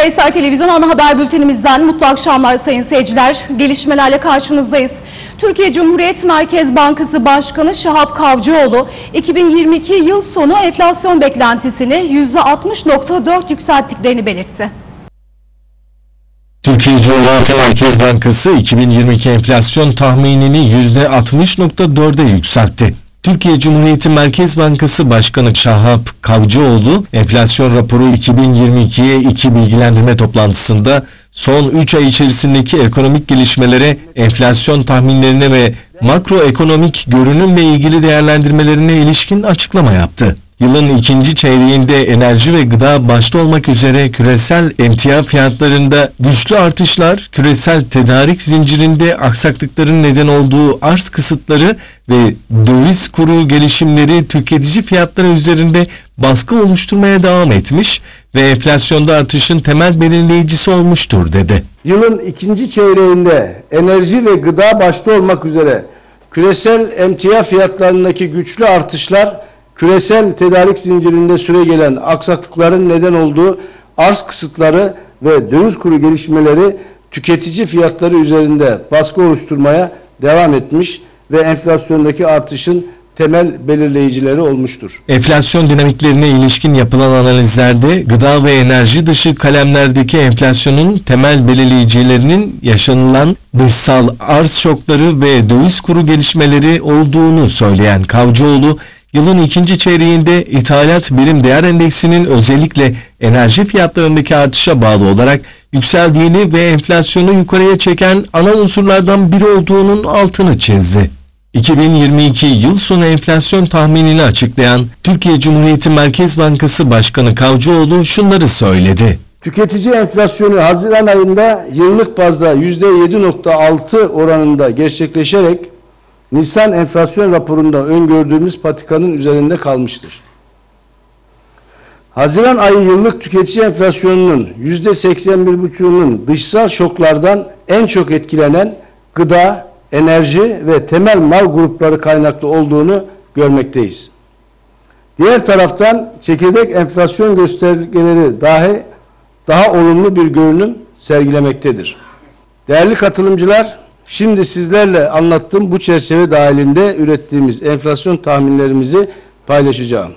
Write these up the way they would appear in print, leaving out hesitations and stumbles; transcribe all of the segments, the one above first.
Eser Televizyon ana haber bültenimizden mutlu akşamlar sayın seyirciler. Gelişmelerle karşınızdayız. Türkiye Cumhuriyet Merkez Bankası Başkanı Şahap Kavcıoğlu 2022 yıl sonu enflasyon beklentisini %60.4 yükselttiklerini belirtti. Türkiye Cumhuriyet Merkez Bankası 2022 enflasyon tahminini %60.4'e yükseltti. Türkiye Cumhuriyeti Merkez Bankası Başkanı Şahap Kavcıoğlu, enflasyon raporu 2022'ye 2 bilgilendirme toplantısında son 3 ay içerisindeki ekonomik gelişmelere, enflasyon tahminlerine ve makroekonomik görünümle ilgili değerlendirmelerine ilişkin açıklama yaptı. Yılın ikinci çeyreğinde enerji ve gıda başta olmak üzere küresel emtia fiyatlarında güçlü artışlar, küresel tedarik zincirinde aksaklıkların neden olduğu arz kısıtları ve döviz kuru gelişimleri tüketici fiyatları üzerinde baskı oluşturmaya devam etmiş ve enflasyonda artışın temel belirleyicisi olmuştur dedi. Yılın ikinci çeyreğinde enerji ve gıda başta olmak üzere küresel emtia fiyatlarındaki güçlü artışlar, küresel tedarik zincirinde süregelen aksaklıkların neden olduğu arz kısıtları ve döviz kuru gelişmeleri tüketici fiyatları üzerinde baskı oluşturmaya devam etmiş ve enflasyondaki artışın temel belirleyicileri olmuştur. Enflasyon dinamiklerine ilişkin yapılan analizlerde gıda ve enerji dışı kalemlerdeki enflasyonun temel belirleyicilerinin yaşanılan dışsal arz şokları ve döviz kuru gelişmeleri olduğunu söyleyen Kavcıoğlu, yılın ikinci çeyreğinde ithalat birim değer endeksinin özellikle enerji fiyatlarındaki artışa bağlı olarak yükseldiğini ve enflasyonu yukarıya çeken ana unsurlardan biri olduğunun altını çizdi. 2022 yıl sonu enflasyon tahminini açıklayan Türkiye Cumhuriyeti Merkez Bankası Başkanı Kavcıoğlu şunları söyledi. Tüketici enflasyonu Haziran ayında yıllık bazda %7.6 oranında gerçekleşerek Nisan enflasyon raporunda öngördüğümüz patikanın üzerinde kalmıştır. Haziran ayı yıllık tüketici enflasyonunun %81,5'unun dışsal şoklardan en çok etkilenen gıda, enerji ve temel mal grupları kaynaklı olduğunu görmekteyiz. Diğer taraftan çekirdek enflasyon göstergeleri daha olumlu bir görünüm sergilemektedir. Değerli katılımcılar, şimdi sizlerle anlattığım bu çerçeve dahilinde ürettiğimiz enflasyon tahminlerimizi paylaşacağım.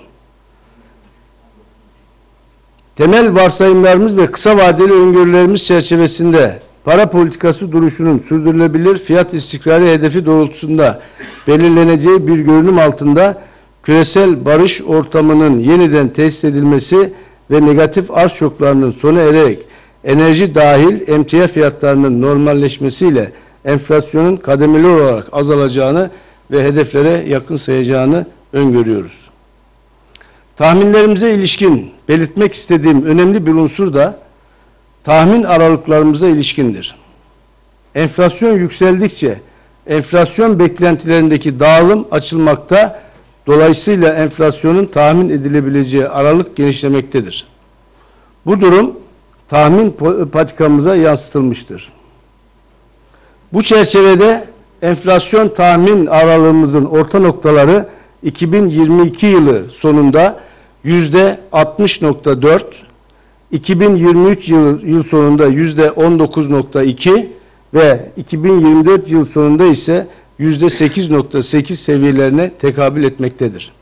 Temel varsayımlarımız ve kısa vadeli öngörülerimiz çerçevesinde para politikası duruşunun sürdürülebilir fiyat istikrarı hedefi doğrultusunda belirleneceği bir görünüm altında küresel barış ortamının yeniden tesis edilmesi ve negatif arz şoklarının sona ererek enerji dahil emtia fiyatlarının normalleşmesiyle enflasyonun kademeli olarak azalacağını ve hedeflere yakın sayacağını öngörüyoruz. Tahminlerimize ilişkin belirtmek istediğim önemli bir unsur da tahmin aralıklarımıza ilişkindir. Enflasyon yükseldikçe enflasyon beklentilerindeki dağılım açılmakta, dolayısıyla enflasyonun tahmin edilebileceği aralık genişlemektedir. Bu durum tahmin patikamıza yansıtılmıştır. Bu çerçevede enflasyon tahmin aralığımızın orta noktaları 2022 yılı sonunda %60.4, 2023 yıl sonunda %19.2 ve 2024 yıl sonunda ise %8.8 seviyelerine tekabül etmektedir.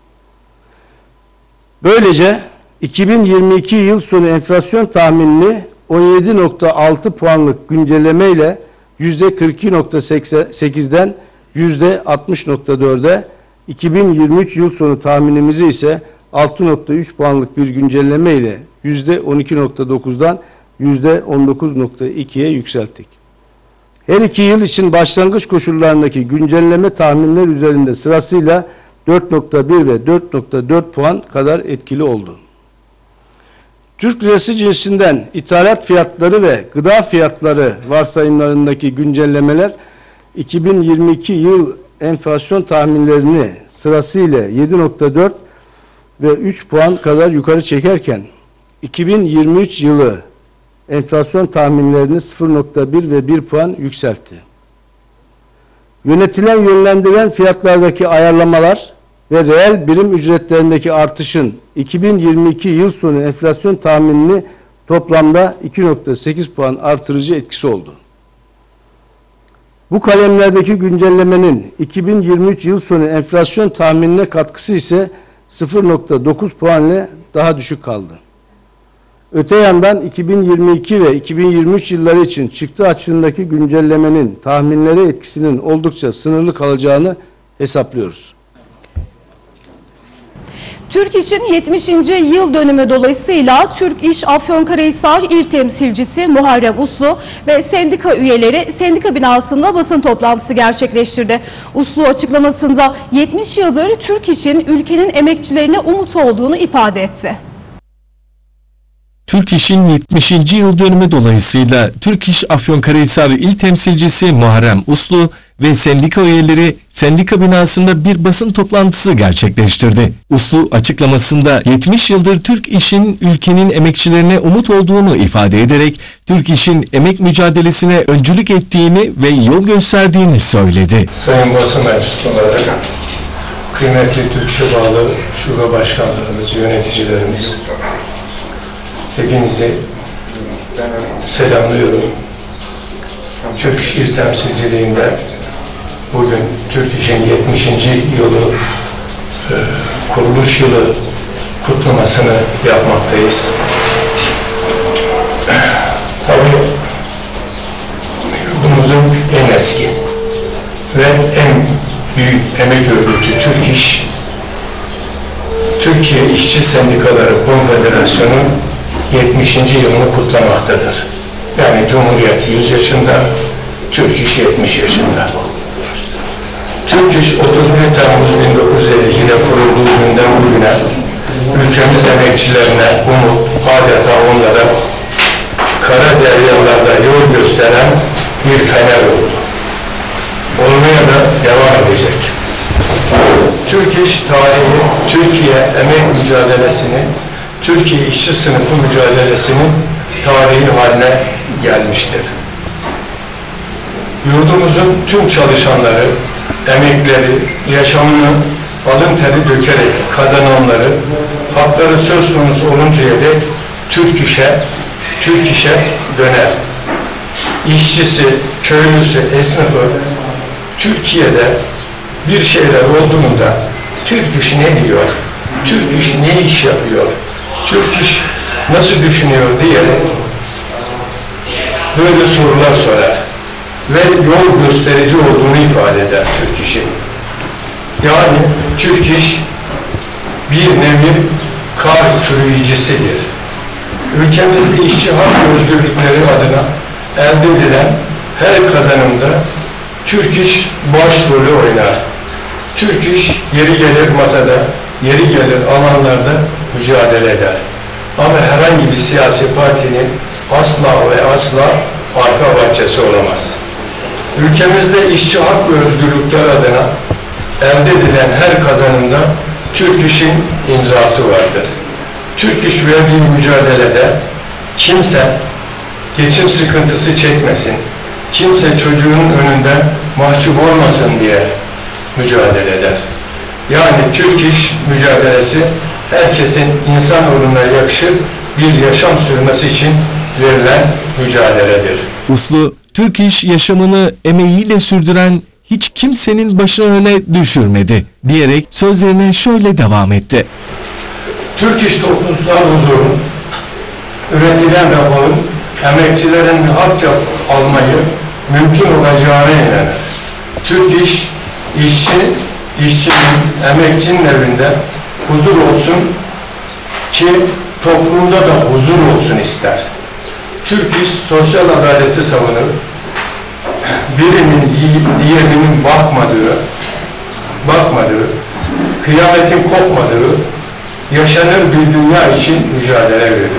Böylece 2022 yıl sonu enflasyon tahminini 17.6 puanlık güncelleme ile %42.8'den %60.4'e, 2023 yıl sonu tahminimizi ise 6.3 puanlık bir güncelleme ile %12.9'dan %19.2'ye yükselttik. Her iki yıl için başlangıç koşullarındaki güncelleme tahminler üzerinde sırasıyla 4.1 ve 4.4 puan kadar etkili oldu. Türk lirası cinsinden ithalat fiyatları ve gıda fiyatları varsayımlarındaki güncellemeler 2022 yıl enflasyon tahminlerini sırasıyla 7.4 ve 3 puan kadar yukarı çekerken 2023 yılı enflasyon tahminlerini 0.1 ve 1 puan yükseltti. Yönetilen fiyatlardaki ayarlamalar ve reel birim ücretlerindeki artışın 2022 yıl sonu enflasyon tahminini toplamda 2.8 puan artırıcı etkisi oldu. Bu kalemlerdeki güncellemenin 2023 yıl sonu enflasyon tahminine katkısı ise 0.9 puan ile daha düşük kaldı. Öte yandan 2022 ve 2023 yılları için çıktı açığındaki güncellemenin tahminlere etkisinin oldukça sınırlı kalacağını hesaplıyoruz. Türk İş'in 70. yıl dönümü dolayısıyla Türk İş Afyonkarahisar İl Temsilcisi Muharrem Uslu ve sendika üyeleri sendika binasında basın toplantısı gerçekleştirdi. Uslu açıklamasında 70 yıldır Türk İş'in ülkenin emekçilerine umut olduğunu ifade etti. Türk İş'in 70. yıl dönümü dolayısıyla Türk İş Afyonkarahisar İl Temsilcisi Muharrem Uslu ve sendika üyeleri sendika binasında bir basın toplantısı gerçekleştirdi. Uslu açıklamasında 70 yıldır Türk İş'in ülkenin emekçilerine umut olduğunu ifade ederek Türk İş'in emek mücadelesine öncülük ettiğini ve yol gösterdiğini söyledi. Sayın basın mensupları, kıymetli Türk İş'e bağlı şube başkanlarımız, yöneticilerimiz, hepinizi selamlıyorum. Türk İş İl Temsilciliğinde bugün Türk İş'in 70. yılı, kuruluş yılı kutlamasını yapmaktayız. Tabii yurdumuzun en eski ve en büyük emek örgütü Türk İş, Türkiye İşçi Sendikaları Konfederasyonu 70. yılını kutlamaktadır. Yani Cumhuriyet 100 yaşında, Türk İş 70 yaşında. Türk İş 31 Temmuz 1952'de kurulduğu günden bugüne ülkemiz emekçilerine umut, adeta onlara kara deryalarda yol gösteren bir fener oldu. Olmaya da devam edecek. Türk İş tarihi, Türkiye emek mücadelesini, Türkiye işçi sınıfı mücadelesinin tarihi haline gelmiştir. Yurdumuzun tüm çalışanları, emekleri, yaşamını alın teri dökerek kazananları, hakları söz konusu oluncaya dek Türk işe döner. İşçisi, köylüsü, esnafı Türkiye'de bir şeyler olduğunda Türk İş ne diyor, Türk İş ne iş yapıyor, Türk İş nasıl düşünüyor diyerek böyle sorular sorar ve yol gösterici olduğunu ifade eder Türk İş'in. Yani Türk İş bir nevi kar kürüyücüsüdür. Ülkemizde işçi hak özgürlükleri adına elde edilen her kazanımda Türk İş başrolü oynar. Türk İş yeri gelir masada, yeri gelir alanlarda mücadele eder. Ama herhangi bir siyasi partinin asla ve asla arka bahçesi olamaz. Ülkemizde işçi hak ve özgürlükler adına elde edilen her kazanımda Türk İş'in imzası vardır. Türk İş verdiği mücadelede kimse geçim sıkıntısı çekmesin, kimse çocuğunun önünde mahcup olmasın diye mücadele eder. Yani Türk İş mücadelesi herkesin insanoğluna yakışır bir yaşam sürmesi için verilen mücadeledir. Uslu, Türk İş yaşamını emeğiyle sürdüren hiç kimsenin başını öne düşürmedi diyerek sözlerine şöyle devam etti. Türk İş toplumsal huzurun, üretilen refahın emekçilerin hakça almayı mümkün olacağına inanır. Türk İş, işçinin, emekçinin evinde huzur olsun ki toplumda da huzur olsun ister. Türk İş sosyal adaleti savunur, birinin diğerinin bakmadığı, kıyametin kopmadığı, yaşanır bir dünya için mücadele verir.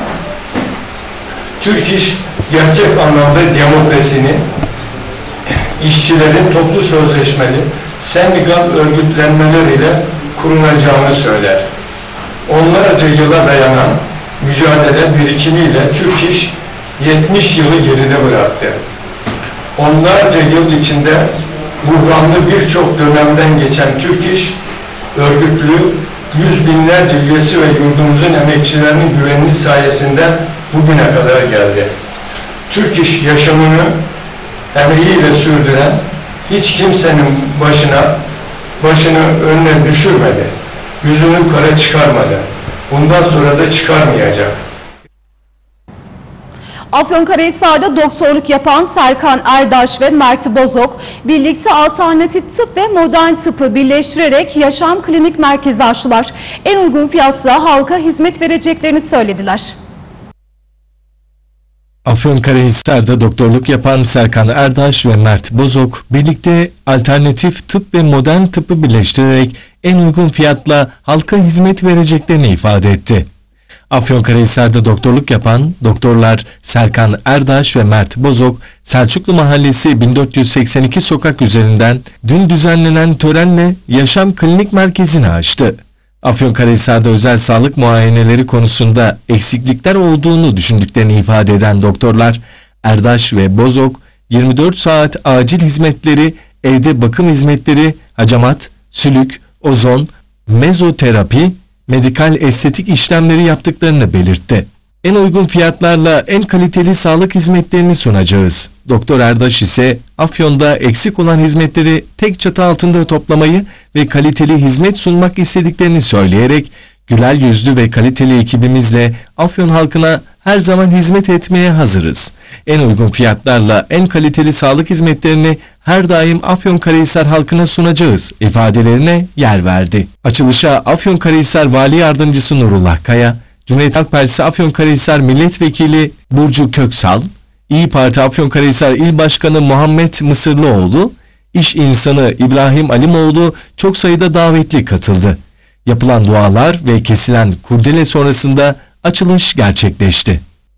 Türk İş gerçek anlamda demokrasinin, işçilerin toplu sözleşmeli, sendikal örgütlenmeleriyle kurulacağını söyler. Onlarca yıla dayanan mücadele birikimiyle Türk İş 70 yılı geride bıraktı. Onlarca yıl içinde buhranlı birçok dönemden geçen Türk İş, örgütlü yüz binlerce üyesi ve yurdumuzun emekçilerinin güvenini sayesinde bugüne kadar geldi. Türk iş yaşamını emeğiyle sürdüren hiç kimsenin başını önüne düşürmedi. Yüzünü kara çıkarmadı. Bundan sonra da çıkarmayacak. Afyonkarahisar'da doktorluk yapan Serkan Erdaş ve Mert Bozok birlikte alternatif tıp ve modern tıpı birleştirerek Yaşam Klinik Merkezi açtılar. En uygun fiyatta halka hizmet vereceklerini söylediler. Afyonkarahisar'da doktorluk yapan Serkan Erdaş ve Mert Bozok birlikte alternatif tıp ve modern tıbbı birleştirerek en uygun fiyatla halka hizmet vereceklerini ifade etti. Afyonkarahisar'da doktorluk yapan doktorlar Serkan Erdaş ve Mert Bozok, Selçuklu Mahallesi 1482 sokak üzerinden dün düzenlenen törenle Yaşam Klinik Merkezi'ni açtı. Afyonkarahisar'da özel sağlık muayeneleri konusunda eksiklikler olduğunu düşündüklerini ifade eden doktorlar Erdaş ve Bozok, 24 saat acil hizmetleri, evde bakım hizmetleri, hacamat, sülük, ozon, mezoterapi, medikal estetik işlemleri yaptıklarını belirtti. En uygun fiyatlarla en kaliteli sağlık hizmetlerini sunacağız. Doktor Erdaş ise Afyon'da eksik olan hizmetleri tek çatı altında toplamayı ve kaliteli hizmet sunmak istediklerini söyleyerek güler yüzlü ve kaliteli ekibimizle Afyon halkına her zaman hizmet etmeye hazırız. En uygun fiyatlarla en kaliteli sağlık hizmetlerini her daim Afyonkarahisar halkına sunacağız ifadelerine yer verdi. Açılışa Afyonkarahisar Vali Yardımcısı Nurullah Kaya, Cumhuriyet Halk Partisi Afyonkarahisar Milletvekili Burcu Köksal, İYİ Parti Afyonkarahisar İl Başkanı Muhammed Mısırlıoğlu, İş insanı İbrahim Alimoğlu çok sayıda davetli katıldı. Yapılan dualar ve kesilen kurdele sonrasında açılış gerçekleşti.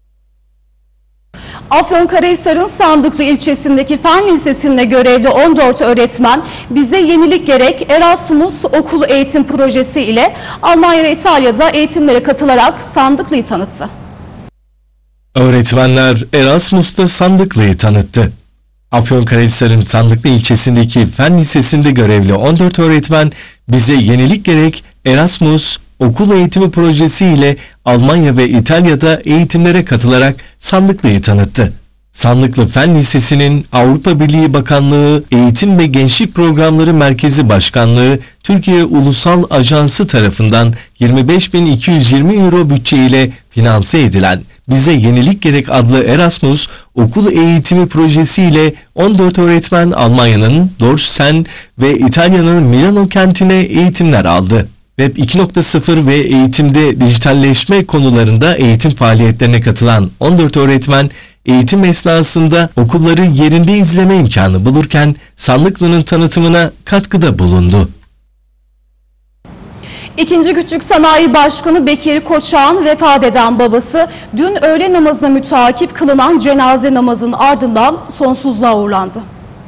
Afyonkarahisar'ın Sandıklı ilçesindeki Fen Lisesi'nde görevli 14 öğretmen bize yenilik gerek Erasmus Okul Eğitim Projesi ile Almanya ve İtalya'da eğitimlere katılarak Sandıklı'yı tanıttı. Öğretmenler Erasmus'ta Sandıklı'yı tanıttı. Afyonkarahisar'ın Sandıklı ilçesindeki Fen Lisesi'nde görevli 14 öğretmen bize yenilik gerek Erasmus Okul Eğitimi Projesi ile Almanya ve İtalya'da eğitimlere katılarak Sandıklı'yı tanıttı. Sandıklı Fen Lisesi'nin Avrupa Birliği Bakanlığı Eğitim ve Gençlik Programları Merkezi Başkanlığı Türkiye Ulusal Ajansı tarafından 25.220 euro bütçe ile finanse edilen Bize Yenilik Gerek adlı Erasmus Okul Eğitimi Projesi ile 14 öğretmen Almanya'nın Dorsten ve İtalya'nın Milano kentine eğitimler aldı. Web 2.0 ve eğitimde dijitalleşme konularında eğitim faaliyetlerine katılan 14 öğretmen eğitim esnasında okulları yerinde izleme imkanı bulurken Sandıklı'nın tanıtımına katkıda bulundu. 2. Küçük Sanayi Başkanı Bekir Koçak'ın vefat eden babası dün öğle namazına müteakip kılınan cenaze namazının ardından sonsuzluğa uğurlandı.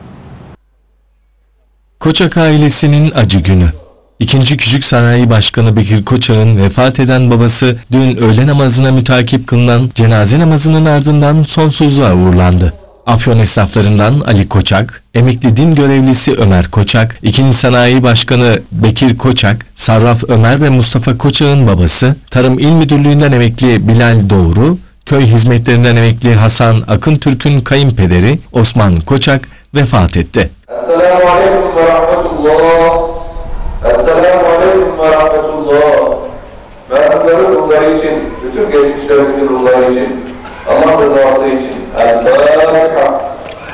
Koçak ailesinin acı günü. 2. Küçük Sanayi Başkanı Bekir Koçak'ın vefat eden babası dün öğle namazına müteakip kılınan cenaze namazının ardından sonsuzluğa uğurlandı. Afyon esnaflarından Ali Koçak, emekli din görevlisi Ömer Koçak, 2. Sanayi Başkanı Bekir Koçak, Sarraf Ömer ve Mustafa Koçak'ın babası, Tarım İl Müdürlüğü'nden emekli Bilal Doğru, köy hizmetlerinden emekli Hasan Akın Türk'ün kayınpederi Osman Koçak vefat etti. Esselamu Aleyküm ve Rahmetullah. Esselamu Aleyküm ve Rahmetullah. Merhamların ruhları için, bütün geçmişlerimizin ruhları için, Allah rızası için. El-Fatiha.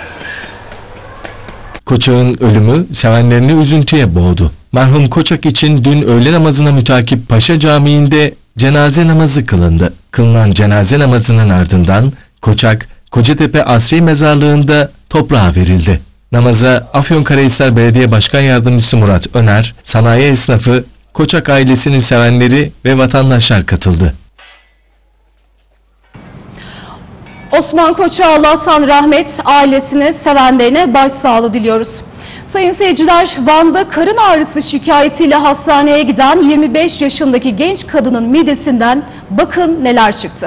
Koçak'ın ölümü sevenlerini üzüntüye boğdu. Merhum Koçak için dün öğle namazına müteakip Paşa Camii'nde cenaze namazı kılındı. Kılınan cenaze namazının ardından Koçak, Kocatepe Asri Mezarlığı'nda toprağa verildi. Namaza Afyonkarahisar Belediye Başkan Yardımcısı Murat Öner, sanayi esnafı, Koçak ailesinin sevenleri ve vatandaşlar katıldı. Osman Koçak'a Allah'tan rahmet, ailesine, sevenlerine başsağlığı diliyoruz. Sayın seyirciler, Van'da karın ağrısı şikayetiyle hastaneye giden 25 yaşındaki genç kadının midesinden bakın neler çıktı.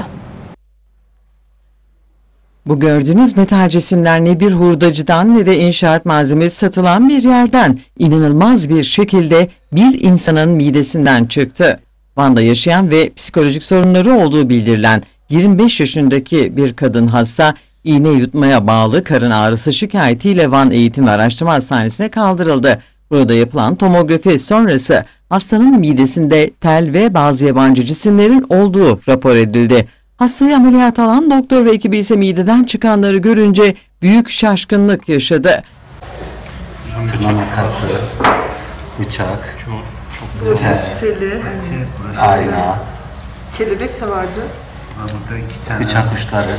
Bu gördüğünüz metal cisimler ne bir hurdacıdan ne de inşaat malzemesi satılan bir yerden inanılmaz bir şekilde bir insanın midesinden çıktı. Van'da yaşayan ve psikolojik sorunları olduğu bildirilen 25 yaşındaki bir kadın hasta iğne yutmaya bağlı karın ağrısı şikayetiyle Van Eğitim ve Araştırma Hastanesi'ne kaldırıldı. Burada yapılan tomografi sonrası hastanın midesinde tel ve bazı yabancı cisimlerin olduğu rapor edildi. Hastayı ameliyat alan doktor ve ekibi ise mideden çıkanları görünce büyük şaşkınlık yaşadı. Tırma makası, bıçak, Burası teli, ayna, kelebek de vardı. bıçak uçları,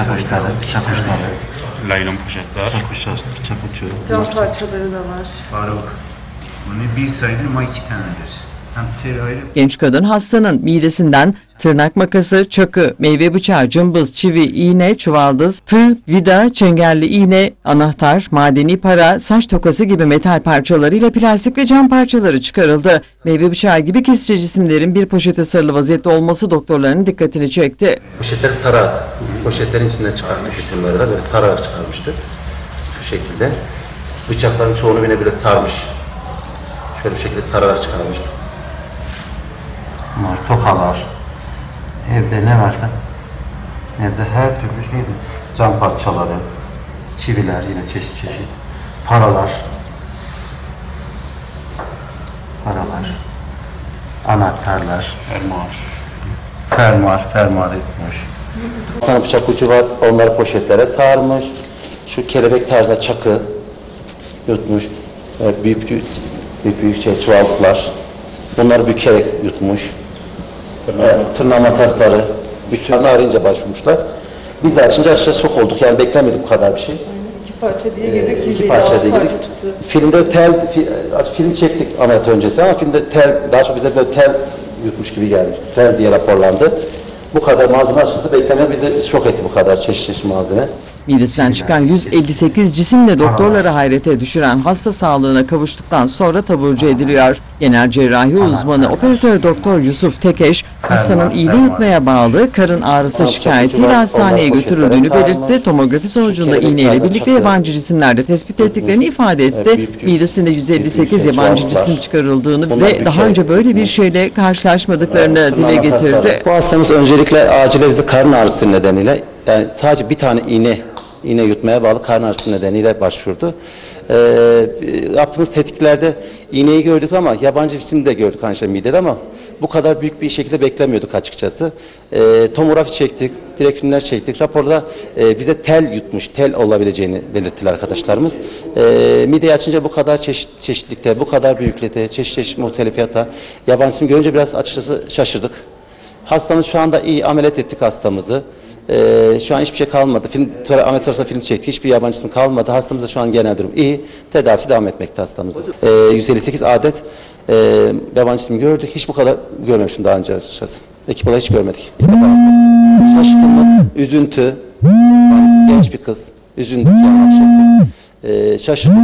Laylon poşetler. bıçak ucu. Cam parçaları da var. Faruk. Bunu bir sayılır ama 2 tanedir. Hem tel ayrı. Genç kadın hastanın midesinden tırnak makası, çakı, meyve bıçağı, cımbız, çivi, iğne, çuvaldız, tığ, vida, çengelli iğne, anahtar, madeni para, saç tokası gibi metal parçalarıyla plastik ve cam parçaları çıkarıldı. Meyve bıçağı gibi kesici cisimlerin bir poşete sarılı vaziyette olması doktorların dikkatini çekti. Poşetleri sararak, poşetlerin içinden çıkartmış bunları da böyle sararak çıkarmıştı. Şu şekilde. Bıçakların çoğunu yine böyle sarmış. Şöyle bir şekilde sararak çıkarmış. Bunlar tokalar. Evde ne varsa, evde her türlü şeydi. Cam parçaları, çiviler yine çeşit çeşit. Paralar. Anahtarlar. Fermuar etmiş. Bir tane bıçak ucu var, onları poşetlere sarmış. Şu kelebek tarzda çakı yutmuş. Büyük çuvaldızlar. Bunları bükerek yutmuş. Tırnak makasları, bütününü arayınca başvurmuşlar. Biz de açınca şok olduk. Yani beklemiyorduk bu kadar bir şey. 2 parça diye girdik. 2 parça diye girdik. Filmde film çektik ameliyat öncesi ama filmde daha çok bize böyle tel yutmuş gibi gelmiş. Tel diye raporlandı. Bu kadar malzeme açıkçası beklemiyor. Biz de şok etti bu kadar çeşit malzeme. Midesinden çıkan 158 cisimle doktorları hayrete düşüren hasta sağlığına kavuştuktan sonra taburcu ediliyor. Genel cerrahi uzmanı operatör doktor Yusuf Tekeş, hastanın iğne yutmaya bağlı karın ağrısı şikayetiyle hastaneye götürüldüğünü belirtti. Tomografi sonucunda iğneyle birlikte yabancı cisimler de tespit ettiklerini ifade etti. Midesinde 158 yabancı cisim çıkarıldığını ve daha önce böyle bir şeyle karşılaşmadıklarını dile getirdi. Bu hastamız öncelikle acile bize karın ağrısı nedeniyle, yani sadece bir tane iğne yutmaya bağlı karın ağrısı nedeniyle başvurdu. Yaptığımız tetkiklerde iğneyi gördük ama yabancı cisim de gördük aynı midede ama bu kadar büyük bir şekilde beklemiyorduk açıkçası. Tomografi çektik, direkt filmler çektik. Raporda bize tel olabileceğini belirttiler arkadaşlarımız. Mideyi açınca bu kadar çeşitlilikte, bu kadar büyüklükte, çeşit muhtelifiyata, yabancı cisim görünce biraz açıkçası şaşırdık. Hastamız şu anda iyi, ameliyat ettik hastamızı. Şu an hiçbir şey kalmadı. Ameliyat sonrasında film çektik. Hiçbir yabancı cisim kalmadı. Hastamızda şu an genel durum iyi. Tedavisi devam etmekte hastamızın. 158 adet yabancı cisim gördük. Hiç bu kadar görmemiştim daha önce açıkçası. Ekip olarak hiç görmedik. İlk defa hastalık. Şaşkınlık, üzüntü. Yani genç bir kız. Üzüntü yani açıkçası. Şaşırdık.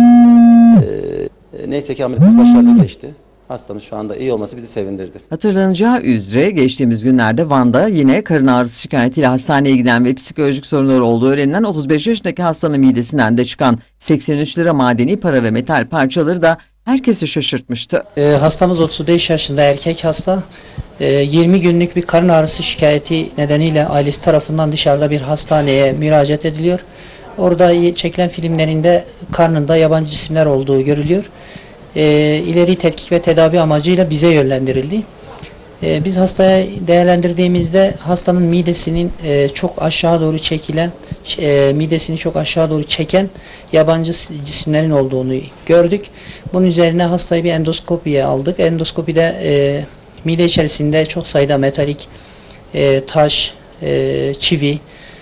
Neyse ki ameliyatımız başarılı geçti. Hastamız şu anda iyi olması bizi sevindirdi. Hatırlanacağı üzere geçtiğimiz günlerde Van'da yine karın ağrısı şikayetiyle hastaneye giden ve psikolojik sorunları olduğu öğrenilen 35 yaşındaki hastanın midesinden de çıkan 83 lira madeni para ve metal parçaları da herkesi şaşırtmıştı. Hastamız 35 yaşında erkek hasta. 20 günlük bir karın ağrısı şikayeti nedeniyle ailesi tarafından dışarıda bir hastaneye müracaat ediliyor. Orada çekilen filmlerinde karnında yabancı cisimler olduğu görülüyor. İleri tetkik ve tedavi amacıyla bize yönlendirildi. Biz hastaya değerlendirdiğimizde hastanın midesinin çok aşağı doğru çekilen, midesini çok aşağı doğru çeken yabancı cisimlerin olduğunu gördük. Bunun üzerine hastayı bir endoskopiye aldık. Endoskopide mide içerisinde çok sayıda metalik taş, çivi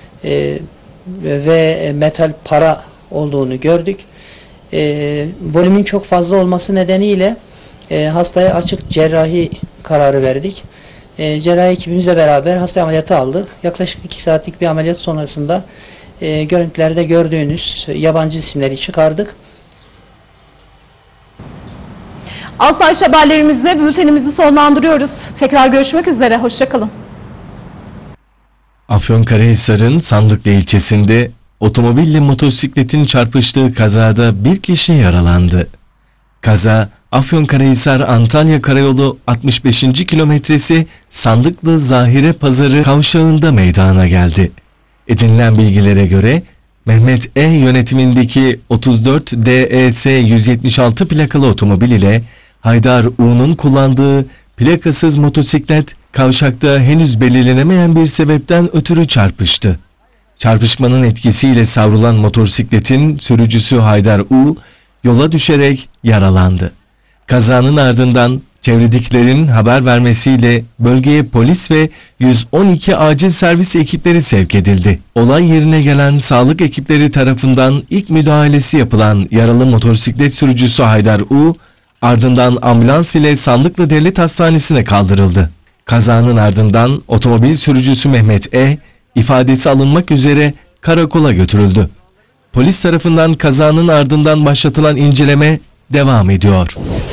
ve metal para olduğunu gördük. Volümün çok fazla olması nedeniyle hastaya açık cerrahi kararı verdik. Cerrahi ekibimizle beraber hasta ameliyatı aldık. Yaklaşık 2 saatlik bir ameliyat sonrasında görüntülerde gördüğünüz yabancı cisimleri çıkardık. Asayiş haberlerimizle bültenimizi sonlandırıyoruz. Tekrar görüşmek üzere. Hoşçakalın. Afyonkarahisar'ın Sandıklı ilçesinde otomobille motosikletin çarpıştığı kazada bir kişi yaralandı. Kaza Afyonkarahisar-Antalya Karayolu 65. kilometresi Sandıklı Zahire Pazarı kavşağında meydana geldi. Edinilen bilgilere göre Mehmet E yönetimindeki 34 DES 176 plakalı otomobil ile Haydar U'nun kullandığı plakasız motosiklet kavşakta henüz belirlenemeyen bir sebepten ötürü çarpıştı. Çarpışmanın etkisiyle savrulan motosikletin sürücüsü Haydar U yola düşerek yaralandı. Kazanın ardından çevredekilerin haber vermesiyle bölgeye polis ve 112 acil servis ekipleri sevk edildi. Olay yerine gelen sağlık ekipleri tarafından ilk müdahalesi yapılan yaralı motosiklet sürücüsü Haydar U, ardından ambulans ile Sandıklı Devlet Hastanesi'ne kaldırıldı. Kazanın ardından otomobil sürücüsü Mehmet E, ifadesi alınmak üzere karakola götürüldü. Polis tarafından kazanın ardından başlatılan inceleme devam ediyor.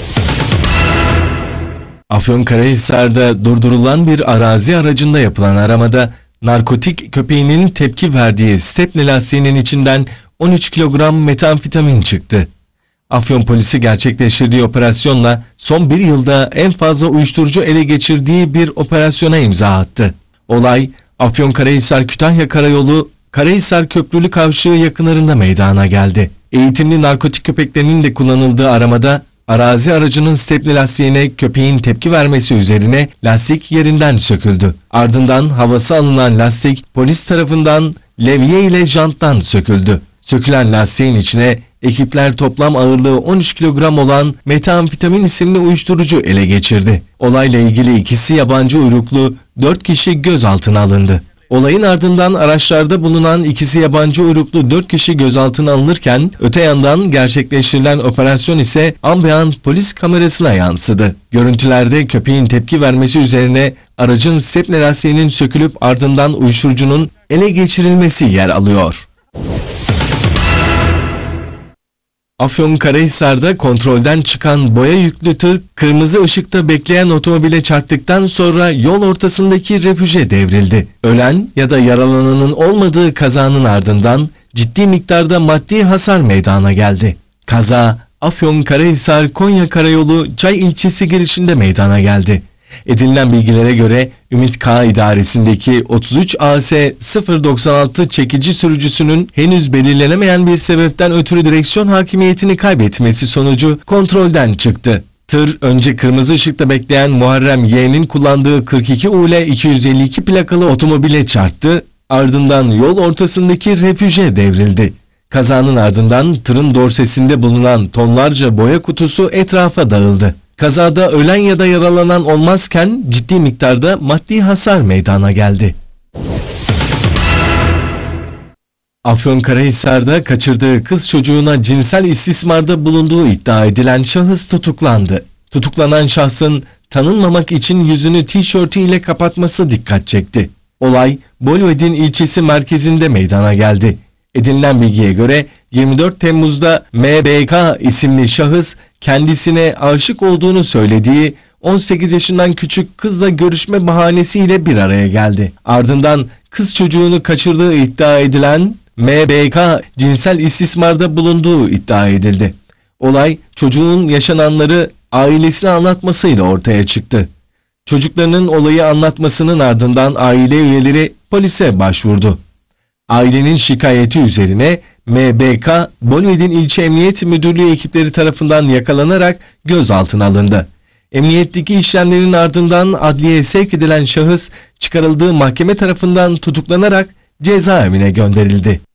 Afyonkarahisar'da durdurulan bir arazi aracında yapılan aramada narkotik köpeğinin tepki verdiği stepne lastiğinin içinden 13 kilogram metamfetamin çıktı. Afyon polisi gerçekleştirdiği operasyonla son bir yılda en fazla uyuşturucu ele geçirdiği bir operasyona imza attı. Olay Afyonkarahisar-Kütahya Karayolu Karahisar Köprülü Kavşağı yakınlarında meydana geldi. Eğitimli narkotik köpeklerinin de kullanıldığı aramada arazi aracının stepne lastiğine köpeğin tepki vermesi üzerine lastik yerinden söküldü. Ardından havası alınan lastik polis tarafından levye ile janttan söküldü. Sökülen lastiğin içine ekipler toplam ağırlığı 13 kilogram olan metamfetamin isimli uyuşturucu ele geçirdi. Olayla ilgili ikisi yabancı uyruklu 4 kişi gözaltına alındı. Olayın ardından araçlarda bulunan ikisi yabancı uyruklu 4 kişi gözaltına alınırken öte yandan gerçekleştirilen operasyon ise an be an polis kamerasına yansıdı. Görüntülerde köpeğin tepki vermesi üzerine aracın stepne lastiğinin sökülüp ardından uyuşturucunun ele geçirilmesi yer alıyor. Afyonkarahisar'da kontrolden çıkan boya yüklü tır kırmızı ışıkta bekleyen otomobile çarptıktan sonra yol ortasındaki refüje devrildi. Ölen ya da yaralananın olmadığı kazanın ardından ciddi miktarda maddi hasar meydana geldi. Kaza Afyonkarahisar-Konya Karayolu Çay ilçesi girişinde meydana geldi. Edinilen bilgilere göre Ümit K idaresindeki 33 AS 096 çekici sürücüsünün henüz belirlenemeyen bir sebepten ötürü direksiyon hakimiyetini kaybetmesi sonucu kontrolden çıktı. Tır önce kırmızı ışıkta bekleyen Muharrem Y'nin kullandığı 42 UL 252 plakalı otomobile çarptı, ardından yol ortasındaki refüje devrildi. Kazanın ardından tırın dorsesinde bulunan tonlarca boya kutusu etrafa dağıldı. Kazada ölen ya da yaralanan olmazken ciddi miktarda maddi hasar meydana geldi. Afyonkarahisar'da kaçırdığı kız çocuğuna cinsel istismarda bulunduğu iddia edilen şahıs tutuklandı. Tutuklanan şahsın tanınmamak için yüzünü tişörtü ile kapatması dikkat çekti. Olay Bolvedin ilçesi merkezinde meydana geldi. Edinilen bilgiye göre 24 Temmuz'da MBK isimli şahıs kendisine aşık olduğunu söylediği 18 yaşından küçük kızla görüşme bahanesiyle bir araya geldi. Ardından kız çocuğunu kaçırdığı iddia edilen MBK cinsel istismarda bulunduğu iddia edildi. Olay çocuğun yaşananları ailesine anlatmasıyla ortaya çıktı. Çocuklarının olayı anlatmasının ardından aile üyeleri polise başvurdu. Ailenin şikayeti üzerine MBK, Bolvedin İlçe Emniyet Müdürlüğü ekipleri tarafından yakalanarak gözaltına alındı. Emniyetteki işlemlerin ardından adliyeye sevk edilen şahıs çıkarıldığı mahkeme tarafından tutuklanarak cezaevine gönderildi.